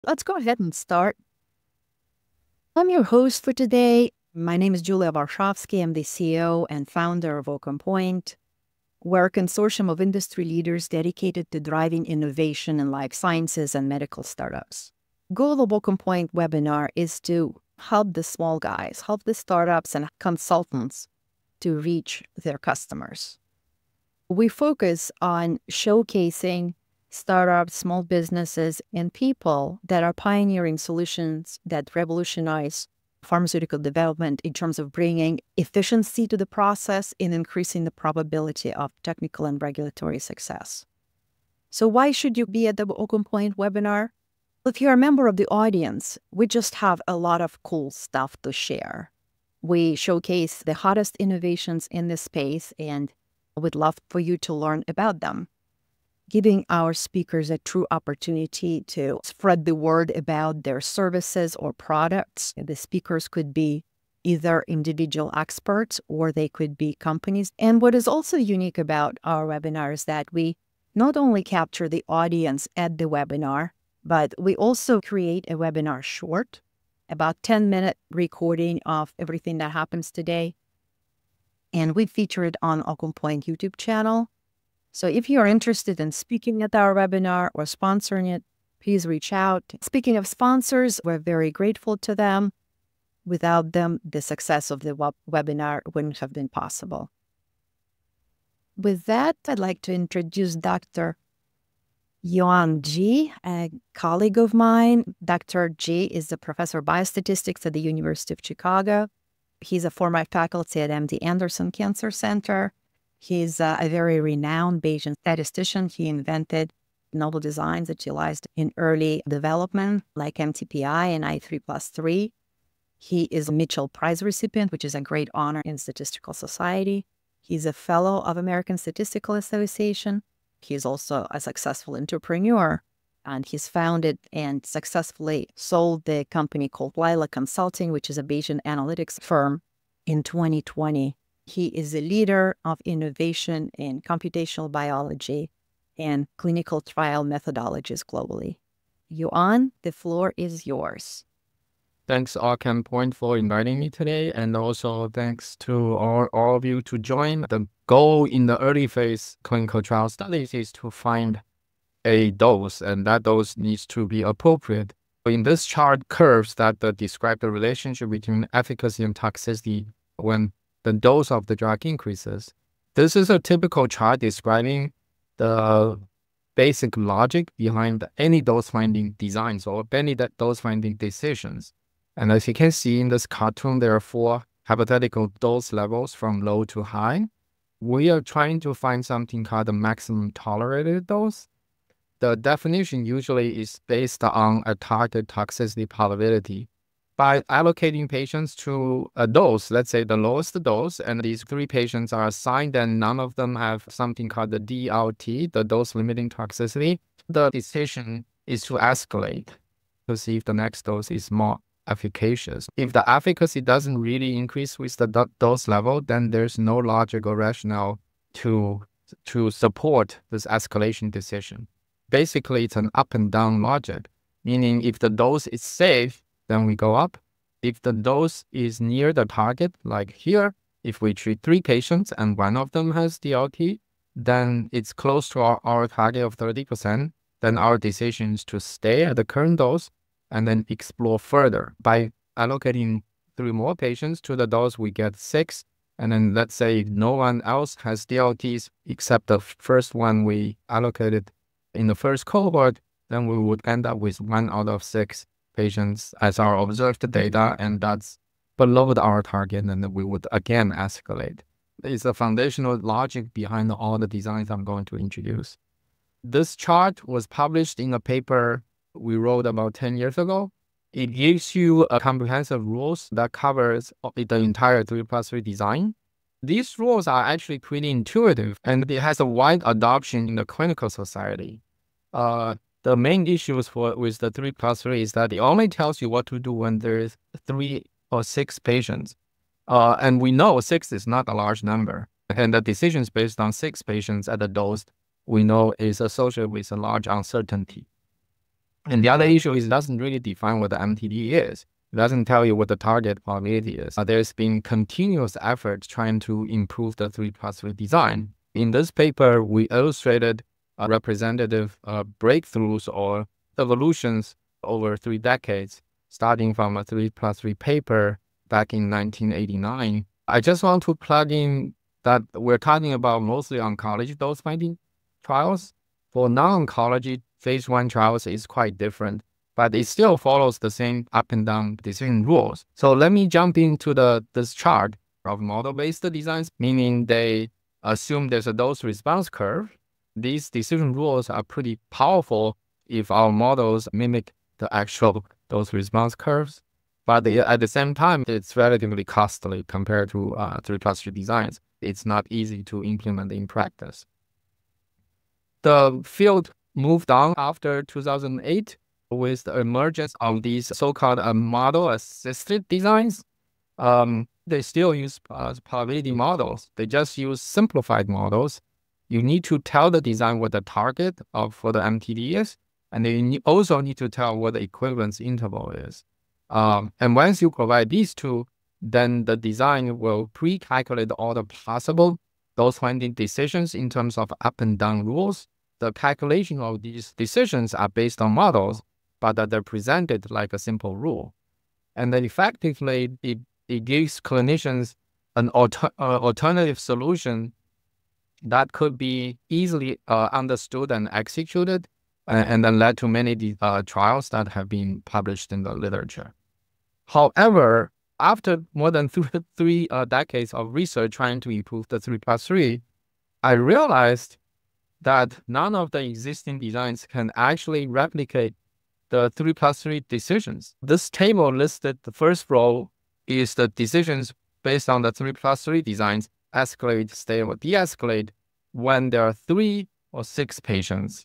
Let's go ahead and start. I'm your host for today. My name is Julia Warshawski. I'm the CEO and founder of OccamPoint. We're a consortium of industry leaders dedicated to driving innovation in life sciences and medical startups. Goal of OccamPoint webinar is to help the small guys, help the startups and consultants to reach their customers. We focus on showcasing startups, small businesses, and people that are pioneering solutions that revolutionize pharmaceutical development in terms of bringing efficiency to the process and increasing the probability of technical and regulatory success. So why should you be at the OccamPoint webinar? If you're a member of the audience, we just have a lot of cool stuff to share. We showcase the hottest innovations in this space, and we'd love for you to learn about them, giving our speakers a true opportunity to spread the word about their services or products. The speakers could be either individual experts or they could be companies. And what is also unique about our webinar is that we not only capture the audience at the webinar, but we also create a webinar short, about 10-minute recording of everything that happens today. And we feature it on OccamPoint YouTube channel. So if you're interested in speaking at our webinar or sponsoring it, please reach out. Speaking of sponsors, we're very grateful to them. Without them, the success of the webinar wouldn't have been possible. With that, I'd like to introduce Dr. Yuan Ji, a colleague of mine. Dr. Ji is a professor of biostatistics at the University of Chicago. He's a former faculty at MD Anderson Cancer Center. He's a very renowned Bayesian statistician. He invented novel designs that utilized in early development, like MTPI and I3+3. He is a Mitchell Prize recipient, which is a great honor in statistical society. He's a fellow of American Statistical Association. He's also a successful entrepreneur, and he's founded and successfully sold the company called Lila Consulting, which is a Bayesian analytics firm, in 2020. He is a leader of innovation in computational biology and clinical trial methodologies globally. Yuan, the floor is yours. Thanks, OccamPoint, for inviting me today, and also thanks to all of you to join. The goal in the early phase clinical trial studies is to find a dose, and that dose needs to be appropriate. In this chart, curves that describe the relationship between efficacy and toxicity when the dose of the drug increases. This is a typical chart describing the basic logic behind any dose-finding designs or any dose-finding decisions. And as you can see in this cartoon, there are 4 hypothetical dose levels from low to high. We are trying to find something called the maximum tolerated dose. The definition usually is based on a target toxicity probability. By allocating patients to a dose, let's say the lowest dose, and these 3 patients are assigned and none of them have something called the DLT, the dose limiting toxicity, the decision is to escalate to see if the next dose is more efficacious. If the efficacy doesn't really increase with the dose level, then there's no logical rationale to support this escalation decision. Basically, it's an up and down logic, meaning if the dose is safe, then we go up. If the dose is near the target, like here, if we treat 3 patients and one of them has DLT, then it's close to our target of 30%. Then our decision is to stay at the current dose and then explore further. By allocating 3 more patients to the dose, we get 6. And then let's say if no one else has DLTs except the first one we allocated in the first cohort, then we would end up with 1 out of 6 patients as our observed data, and that's below our target, and then we would again escalate. It's the foundational logic behind all the designs I'm going to introduce. This chart was published in a paper we wrote about 10 years ago. It gives you a comprehensive rules that covers the entire 3+3 design. These rules are actually pretty intuitive, and it has a wide adoption in the clinical society. The main issues with the 3+3 is that it only tells you what to do when there is 3 or 6 patients. And we know 6 is not a large number. And the decisions based on 6 patients at the dose we know is associated with a large uncertainty. And the other issue is it doesn't really define what the MTD is. It doesn't tell you what the target probability is. There's been continuous efforts trying to improve the 3+3 design. In this paper, we illustrated representative breakthroughs or evolutions over 3 decades, starting from a 3+3 paper back in 1989. I just want to plug in that we're talking about mostly oncology dose finding trials. For non-oncology, phase 1 trials is quite different, but it still follows the same up and down decision rules. So let me jump into this chart of model-based designs, meaning they assume there's a dose response curve. These decision rules are pretty powerful if our models mimic the actual dose response curves. But at the same time, it's relatively costly compared to 3+3 designs. It's not easy to implement in practice. The field moved on after 2008 with the emergence of these so-called model-assisted designs. They still use probability models. They just use simplified models. You need to tell the design what the target for the MTD is, and then you also need to tell what the equivalence interval is. And once you provide these two, then the design will pre-calculate all the possible dose finding decisions in terms of up and down rules. The calculation of these decisions are based on models, but they're presented like a simple rule. And then effectively, it gives clinicians an alternative solution that could be easily understood and executed, and then led to many trials that have been published in the literature. However, after more than three decades of research trying to improve the 3+3, I realized that none of the existing designs can actually replicate the 3+3 decisions. This table listed the first row is the decisions based on the 3+3 designs, escalate, stay, or de-escalate when there are 3 or 6 patients.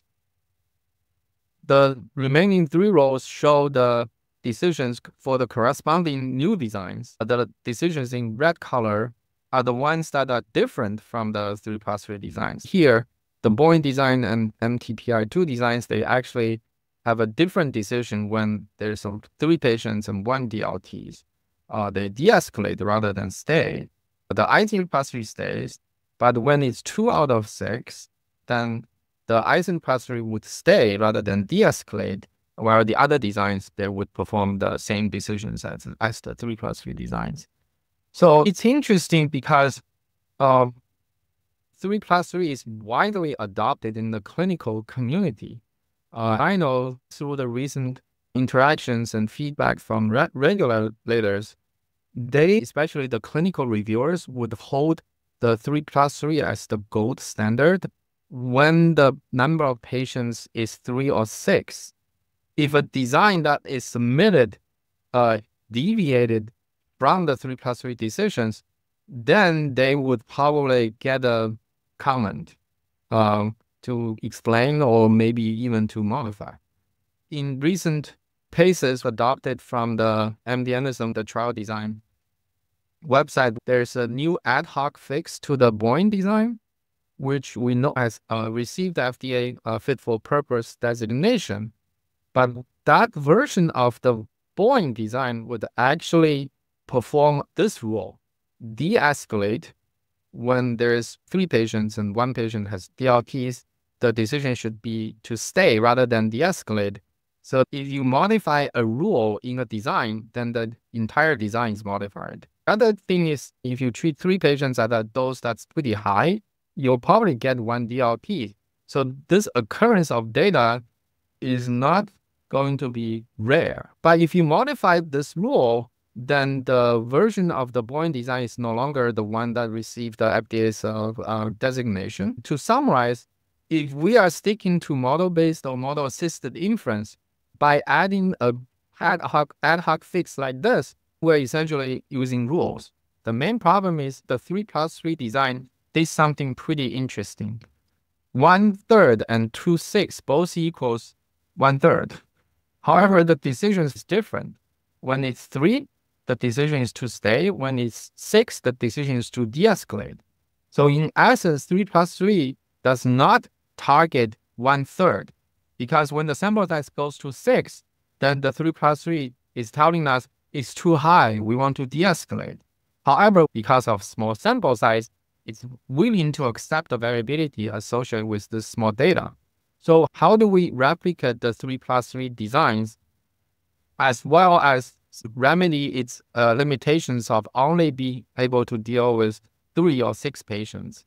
The remaining 3 rows show the decisions for the corresponding new designs. The decisions in red color are the ones that are different from the 3+3 designs. Here, the Boeing design and MTPI2 designs, they actually have a different decision when there's 3 patients and 1 DLTs. They de-escalate rather than stay. The I3+3 stays, but when it's 2 out of 6, then the I3+3 would stay rather than de-escalate, while the other designs, they would perform the same decisions as the 3+3 designs. So it's interesting because 3+3 is widely adopted in the clinical community. I know through the recent interactions and feedback from regulators, they, especially the clinical reviewers, would hold the 3+3 as the gold standard when the number of patients is 3 or 6. If a design that is submitted deviated from the 3+3 decisions, then they would probably get a comment to explain or maybe even to modify. In recent cases adopted from the MD Anderson, the trial design website, there's a new ad hoc fix to the Boeing design, which we know has received the FDA fit for purpose designation. But that version of the Boeing design would actually perform this rule: de-escalate when there's 3 patients and 1 patient has DLTs. The decision should be to stay rather than de-escalate. So if you modify a rule in a design, then the entire design is modified. The other thing is, if you treat 3 patients at a dose that's pretty high, you'll probably get 1 DLT. So this occurrence of data is not going to be rare. But if you modify this rule, then the version of the Boeing design is no longer the one that received the FDA's designation. To summarize, if we are sticking to model-based or model-assisted inference, by adding a ad hoc fix like this, we're essentially using rules. The main problem is the 3+3 design did something pretty interesting. 1/3 and 2/6 both equals 1/3. However, the decision is different. When it's 3, the decision is to stay. When it's 6, the decision is to de-escalate. So in essence, 3+3 does not target 1/3. because when the sample size goes to 6, then the 3+3 is telling us it's too high. We want to de-escalate. However, because of small sample size, it's willing to accept the variability associated with this small data. So how do we replicate the 3+3 designs as well as remedy its limitations of only being able to deal with 3 or 6 patients?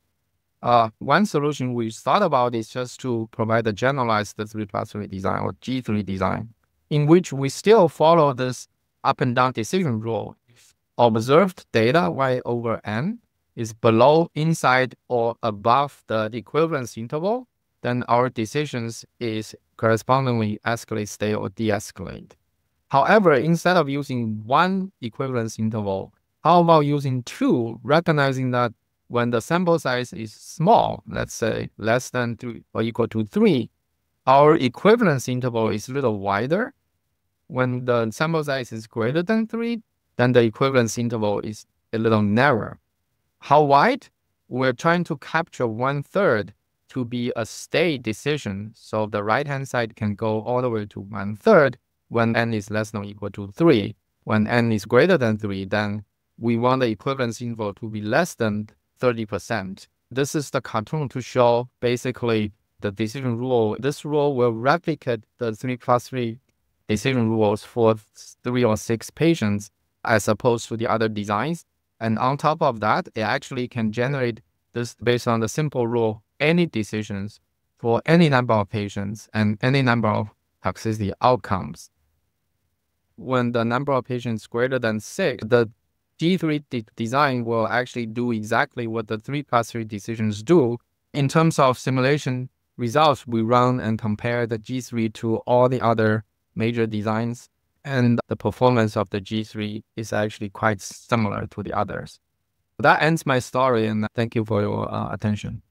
One solution we thought about is just to provide a generalized 3+3 design or G3 design, in which we still follow this up and down decision rule. If observed data y over n is below, inside, or above the equivalence interval, then our decisions is correspondingly escalate, stay, or de-escalate. However, instead of using one equivalence interval, how about using 2, recognizing that when the sample size is small, let's say less than 3 or equal to 3, our equivalence interval is a little wider. When the sample size is greater than 3, then the equivalence interval is a little narrower. How wide? We're trying to capture 1/3 to be a state decision. So the right-hand side can go all the way to 1/3 when n is less than or equal to 3. When n is greater than 3, then we want the equivalence interval to be less than 30%. This is the cartoon to show basically the decision rule. This rule will replicate the 3+3 decision rules for 3 or 6 patients as opposed to the other designs. And on top of that, it actually can generate this based on the simple rule, any decisions for any number of patients and any number of toxicity outcomes. When the number of patients greater than 6, the G3 design will actually do exactly what the 3+3 decisions do. In terms of simulation results, we run and compare the G3 to all the other major designs, and the performance of the G3 is actually quite similar to the others. That ends my story, and thank you for your attention.